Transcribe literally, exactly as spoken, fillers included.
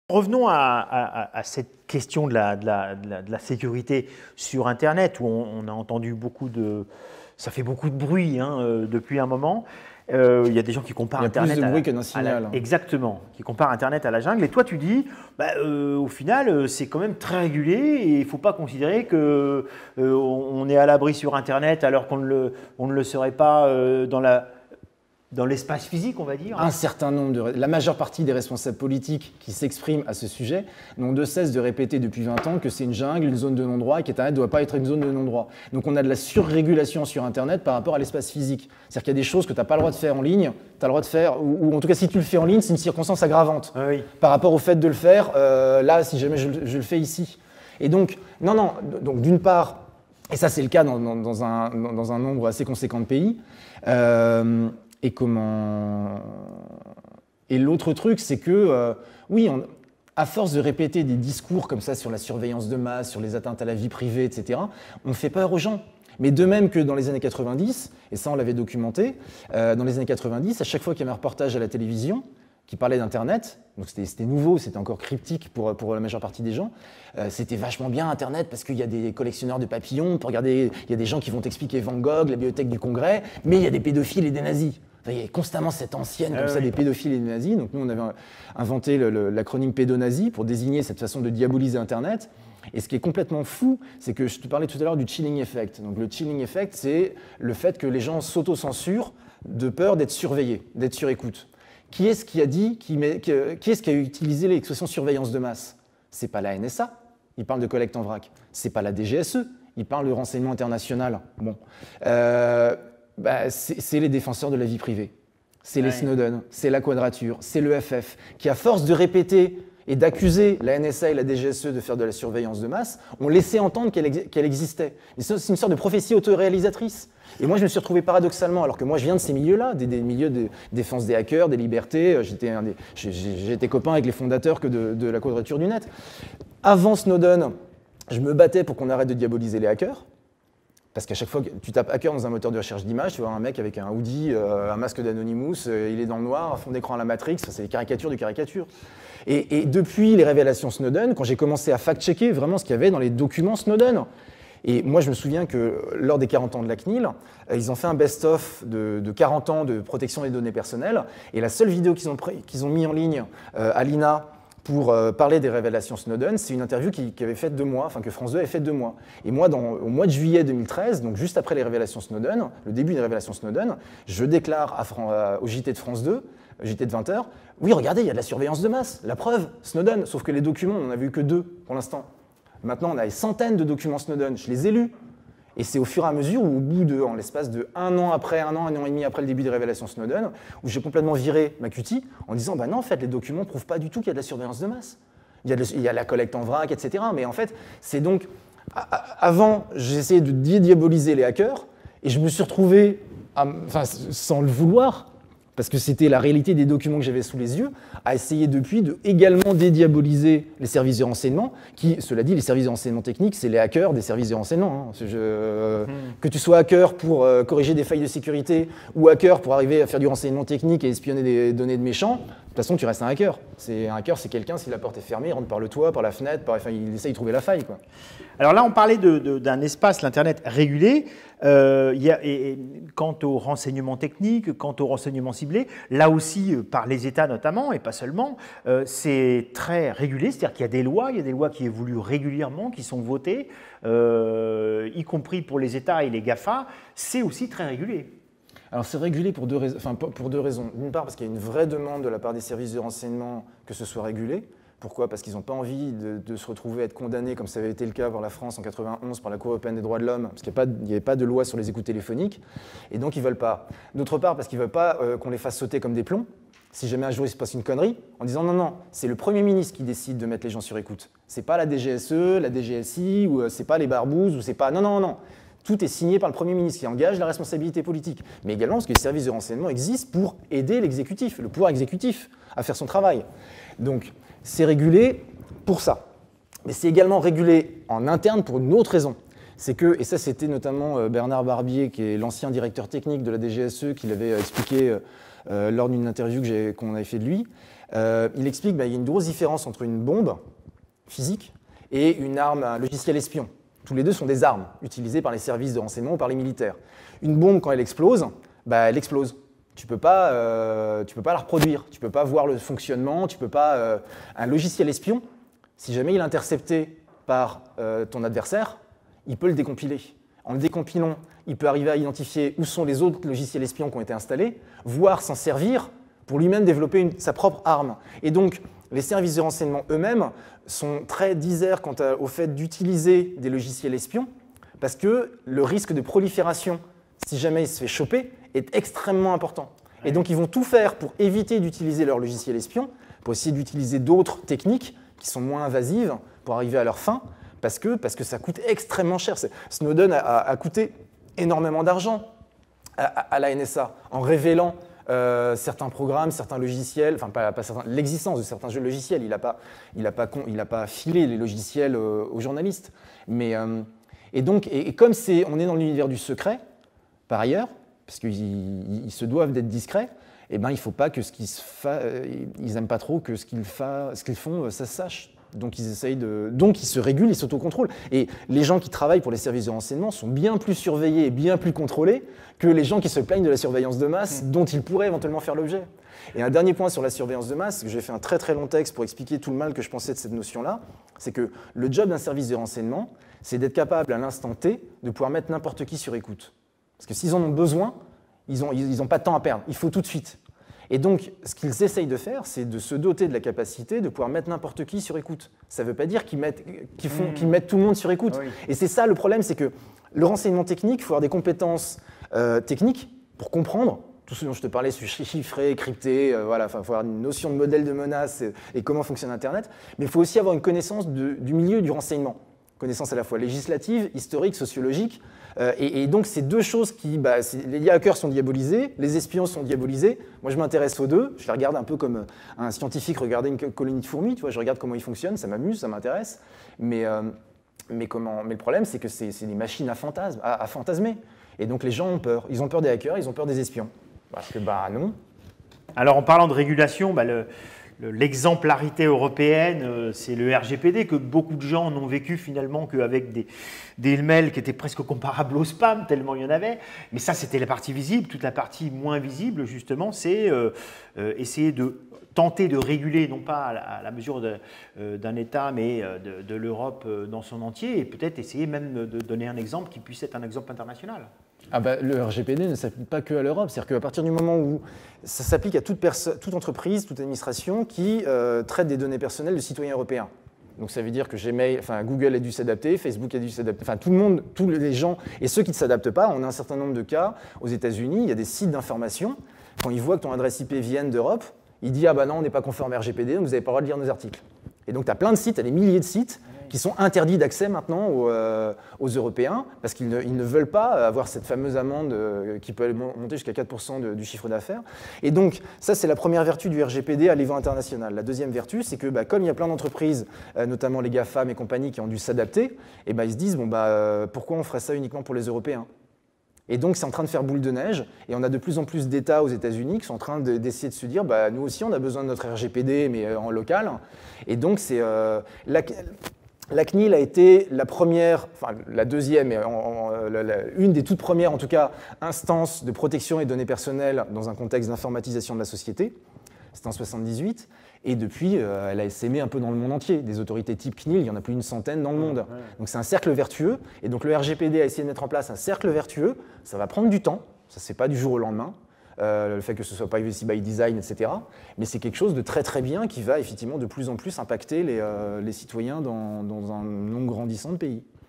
Revenons à, à, à cette question de la, de, la, de, la, de la sécurité sur Internet, où on, on a entendu beaucoup de... Ça fait beaucoup de bruit hein, euh, depuis un moment. Euh, il y a des gens qui comparent Internet Il y a plus de bruit à, que d'un signal. La, exactement, qui comparent Internet à la jungle. Et toi, tu dis, bah, euh, au final, c'est quand même très régulé et il ne faut pas considérer qu'on euh, est à l'abri sur Internet alors qu'on ne le, on ne le serait pas euh, dans la... Dans l'espace physique, on va dire. Un certain nombre de... La majeure partie des responsables politiques qui s'expriment à ce sujet n'ont de cesse de répéter depuis vingt ans que c'est une jungle, une zone de non-droit et qu'Internet ne doit pas être une zone de non-droit. Donc on a de la surrégulation sur Internet par rapport à l'espace physique. C'est-à-dire qu'il y a des choses que tu n'as pas le droit de faire en ligne, tu as le droit de faire, ou, ou en tout cas si tu le fais en ligne, c'est une circonstance aggravante. Ah oui. Par rapport au fait de le faire, euh, là, si jamais je, je le fais ici. Et donc, non, non, donc d'une part, et ça c'est le cas dans, dans, dans, un, dans un nombre assez conséquent de pays, euh, Et comment... Et l'autre truc, c'est que, euh, oui, on, à force de répéter des discours comme ça sur la surveillance de masse, sur les atteintes à la vie privée, et cetera, on fait peur aux gens. Mais de même que dans les années quatre-vingt-dix, et ça on l'avait documenté, euh, dans les années quatre-vingt-dix, à chaque fois qu'il y avait un reportage à la télévision qui parlait d'Internet, donc c'était nouveau, c'était encore cryptique pour, pour la majeure partie des gens, euh, c'était vachement bien Internet parce qu'il y a des collectionneurs de papillons, pour regarder, il y a des gens qui vont t'expliquer Van Gogh, la bibliothèque du Congrès, mais il y a des pédophiles et des nazis. Il y a constamment cette ancienne, comme ah, ça, oui. des pédophiles et des nazis. Donc nous, on avait inventé l'acronyme pédonazi pour désigner cette façon de diaboliser Internet. Et ce qui est complètement fou, c'est que je te parlais tout à l'heure du chilling effect. Donc le chilling effect, c'est le fait que les gens s'autocensurent de peur d'être surveillés, d'être sur écoute. Qui est-ce qui a dit, qui, met, qui, qui est-ce qui a utilisé l'expression surveillance de masse? C'est pas la N S A, il parle de collecte en vrac. C'est pas la D G S E, il parle de renseignement international. Bon. Euh, Bah, c'est les défenseurs de la vie privée, c'est les ouais. Snowden, c'est la Quadrature, c'est l'E F F, qui à force de répéter et d'accuser la N S A et la D G S E de faire de la surveillance de masse, ont laissé entendre qu'elle ex qu'elle existait. C'est une sorte de prophétie autoréalisatrice. Et moi, je me suis retrouvé paradoxalement, alors que moi, je viens de ces milieux-là, des, des milieux de défense des hackers, des libertés, j'ai été copain avec les fondateurs que de, de la Quadrature du Net. Avant Snowden, je me battais pour qu'on arrête de diaboliser les hackers. Parce qu'à chaque fois que tu tapes hacker dans un moteur de recherche d'image, tu vas voir un mec avec un hoodie, euh, un masque d'Anonymous, euh, il est dans le noir, un fond d'écran à la Matrix, c'est des caricatures de caricatures. Et, et depuis les révélations Snowden, quand j'ai commencé à fact-checker vraiment ce qu'il y avait dans les documents Snowden, et moi je me souviens que lors des quarante ans de la C N I L, euh, ils ont fait un best-of de, de quarante ans de protection des données personnelles, et la seule vidéo qu'ils ont, qu'ils ont mis en ligne euh, à l'I N A pour euh, parler des révélations Snowden, c'est une interview qui, qui avait fait deux mois, enfin que France deux avait fait deux mois. Et moi, dans, au mois de juillet deux mille treize, donc juste après les révélations Snowden, le début des révélations Snowden, je déclare à Fran euh, au J T de France deux, J T de vingt heures, oui, regardez, il y a de la surveillance de masse, la preuve, Snowden, sauf que les documents, on n'en a vu que deux pour l'instant. Maintenant, on a des centaines de documents Snowden, je les ai lus. Et c'est au fur et à mesure où, au bout de, en l'espace de un an après, un an, un an et demi après le début des révélations Snowden, où j'ai complètement viré ma cutie en disant, bah non, en fait, les documents ne prouvent pas du tout qu'il y a de la surveillance de masse. Il y a, de, il y a la collecte en vrac, et cetera. Mais en fait, c'est donc, avant, j'essayais de diaboliser les hackers, et je me suis retrouvé, à, enfin, sans le vouloir, parce que c'était la réalité des documents que j'avais sous les yeux, à essayer depuis de également dédiaboliser les services de renseignement, qui, cela dit, les services de renseignement techniques, c'est les hackers des services de renseignement. Hein. Je, euh, mmh. Que tu sois hacker pour euh, corriger des failles de sécurité, ou hacker pour arriver à faire du renseignement technique et espionner des données de méchants, de toute façon, tu restes un hacker. Un hacker, c'est quelqu'un, si la porte est fermée, il rentre par le toit, par la fenêtre, par, enfin, il essaye de trouver la faille, quoi. Alors là, on parlait d'un espace, l'Internet, régulé. Euh, y a, et, et, quant au renseignement technique, quant au renseignement ciblé, là aussi, euh, par les États notamment, et pas seulement, euh, c'est très régulé, c'est-à-dire qu'il y a des lois, il y a des lois qui évoluent régulièrement, qui sont votées, euh, y compris pour les États et les GAFA, c'est aussi très régulé. Alors c'est régulé pour deux, rais enfin, pour deux raisons. D'une part parce qu'il y a une vraie demande de la part des services de renseignement que ce soit régulé. Pourquoi? Parce qu'ils n'ont pas envie de, de se retrouver à être condamnés, comme ça avait été le cas pour la France en quatre-vingt-onze par la Cour européenne des droits de l'homme, parce qu'il n'y avait pas de loi sur les écoutes téléphoniques, et donc ils ne veulent pas. D'autre part, parce qu'ils ne veulent pas euh, qu'on les fasse sauter comme des plombs, si jamais un jour il se passe une connerie, en disant non, non, c'est le Premier ministre qui décide de mettre les gens sur écoute. C'est pas la D G S E, la D G S I, ou euh, c'est pas les barbouzes, ou c'est pas... Non, non, non. Tout est signé par le Premier ministre qui engage la responsabilité politique, mais également parce que les services de renseignement existent pour aider l'exécutif, le pouvoir exécutif, à faire son travail. Donc, c'est régulé pour ça. Mais c'est également régulé en interne pour une autre raison. C'est que, et ça c'était notamment Bernard Barbier, qui est l'ancien directeur technique de la D G S E, qui l'avait expliqué euh, lors d'une interview qu'on avait fait de lui, Euh, il explique qu'il bah, y a une grosse différence entre une bombe physique et une arme, un logiciel espion. Tous les deux sont des armes utilisées par les services de renseignement ou par les militaires. Une bombe, quand elle explose, bah, elle explose. Tu ne peux, euh, peux pas la reproduire, tu ne peux pas voir le fonctionnement, tu peux pas... Euh, un logiciel espion, si jamais il est intercepté par euh, ton adversaire, il peut le décompiler. En le décompilant, il peut arriver à identifier où sont les autres logiciels espions qui ont été installés, voire s'en servir pour lui-même développer une, sa propre arme. Et donc, les services de renseignement eux-mêmes sont très disers quant à, au fait d'utiliser des logiciels espions, parce que le risque de prolifération, si jamais il se fait choper, est extrêmement important. Et donc, ils vont tout faire pour éviter d'utiliser leur logiciel espion, pour essayer d'utiliser d'autres techniques qui sont moins invasives pour arriver à leur fin, parce que, parce que ça coûte extrêmement cher. Snowden a, a, a coûté énormément d'argent à, à, à la N S A en révélant euh, certains programmes, certains logiciels, enfin pas, pas certains, l'existence de certains jeux logiciels. Il n'a pas, il a pas, il a pas filé les logiciels euh, aux journalistes. Mais, euh, et donc, et, et comme c'est, on est dans l'univers du secret, par ailleurs, parce qu'ils ils se doivent d'être discrets, eh ben, il ne faut pas que ce qu'ils fa... ils n'aiment pas trop que ce qu'ils, fa... ce qu'ils font, ça se sache. Donc ils essayent de... Donc ils se régulent, ils s'autocontrôlent. Et les gens qui travaillent pour les services de renseignement sont bien plus surveillés et bien plus contrôlés que les gens qui se plaignent de la surveillance de masse dont ils pourraient éventuellement faire l'objet. Et un dernier point sur la surveillance de masse, j'ai fait un très très long texte pour expliquer tout le mal que je pensais de cette notion-là, c'est que le job d'un service de renseignement, c'est d'être capable à l'instant T de pouvoir mettre n'importe qui sur écoute. Parce que s'ils en ont besoin, ils n'ont ils, ils ont pas de temps à perdre, il faut tout de suite. Et donc, ce qu'ils essayent de faire, c'est de se doter de la capacité de pouvoir mettre n'importe qui sur écoute. Ça ne veut pas dire qu'ils mettent, qu'ils font, mmh. qu'ils mettent tout le monde sur écoute. Oui. Et c'est ça le problème, c'est que le renseignement technique, il faut avoir des compétences euh, techniques pour comprendre tout ce dont je te parlais, chiffré, crypté, euh, voilà, il faut avoir une notion de modèle de menace et, et comment fonctionne Internet, mais il faut aussi avoir une connaissance de, du milieu du renseignement. Connaissance à la fois législative, historique, sociologique. Euh, et, et donc, c'est deux choses qui... Bah, les hackers sont diabolisés, les espions sont diabolisés. Moi, je m'intéresse aux deux. Je les regarde un peu comme un scientifique regarder une colonie de fourmis. Tu vois, je regarde comment ils fonctionnent, ça m'amuse, ça m'intéresse. Mais, euh, mais, comment, mais le problème, c'est que c'est des machines à, fantasme, à, à fantasmer. Et donc, les gens ont peur. Ils ont peur des hackers, ils ont peur des espions. Parce que, bah non. Alors, en parlant de régulation, bah, le... l'exemplarité européenne, c'est le R G P D que beaucoup de gens n'ont vécu finalement qu'avec des, des mails qui étaient presque comparables au spam, tellement il y en avait. Mais ça, c'était la partie visible. Toute la partie moins visible, justement, c'est euh, euh, essayer de tenter de réguler, non pas à la, à la mesure de, euh, d'un État, mais de, de l'Europe dans son entier, et peut-être essayer même de donner un exemple qui puisse être un exemple international. Ah bah, le R G P D ne s'applique pas que à l'Europe, c'est-à-dire qu'à partir du moment où ça s'applique à toute, toute entreprise, toute administration qui euh, traite des données personnelles de citoyens européens. Donc ça veut dire que Gmail, enfin Google a dû s'adapter, Facebook a dû s'adapter, enfin tout le monde, tous les gens, et ceux qui ne s'adaptent pas, on a un certain nombre de cas aux États-Unis, il y a des sites d'information, quand ils voient que ton adresse I P vient d'Europe, ils disent ah bah non, on n'est pas conforme R G P D, donc vous n'avez pas le droit de lire nos articles. Et donc tu as plein de sites, tu as des milliers de sites qui sont interdits d'accès maintenant aux, euh, aux Européens, parce qu'ils ne, ils ne veulent pas avoir cette fameuse amende euh, qui peut monter jusqu'à quatre pour cent de, du chiffre d'affaires. Et donc, ça, c'est la première vertu du R G P D à niveau international. La deuxième vertu, c'est que bah, comme il y a plein d'entreprises, euh, notamment les GAFAM et compagnie, qui ont dû s'adapter, et bah, ils se disent, bon, bah, euh, pourquoi on ferait ça uniquement pour les Européens ? Et donc, c'est en train de faire boule de neige, et on a de plus en plus d'États aux États-Unis qui sont en train de, d'essayer de se dire, bah, nous aussi, on a besoin de notre R G P D, mais euh, en local. Et donc, c'est... Euh, la, La C N I L a été la première, enfin la deuxième, en, en, la, la, une des toutes premières en tout cas, instances de protection des données personnelles dans un contexte d'informatisation de la société. C'était en soixante-dix-huit. Et depuis, euh, elle a essaimé un peu dans le monde entier. Des autorités type C N I L, il y en a plus d'une centaine dans le monde. Donc c'est un cercle vertueux. Et donc le R G P D a essayé de mettre en place un cercle vertueux. Ça va prendre du temps. Ça ne se fait pas du jour au lendemain. Euh, le fait que ce soit privacy by design, et cetera. Mais c'est quelque chose de très très bien qui va effectivement de plus en plus impacter les, euh, les citoyens dans, dans un nombre grandissant de pays.